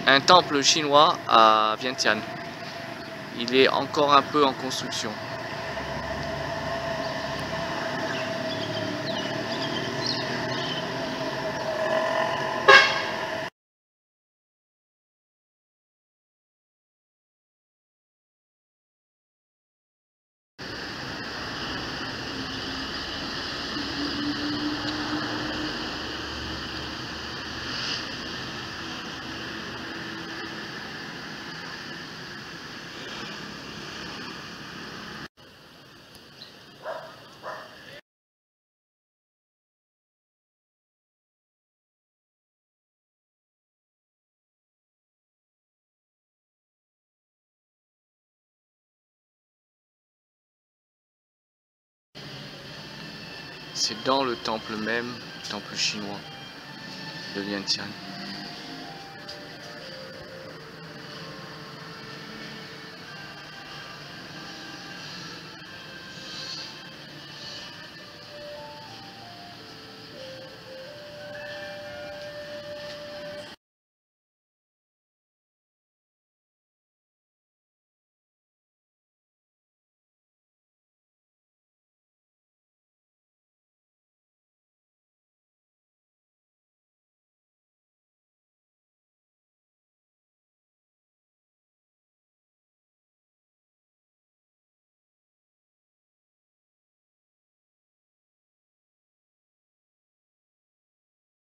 un temple chinois à Vientiane. Il est encore un peu en construction. C'est dans le temple même, temple chinois de Vientiane.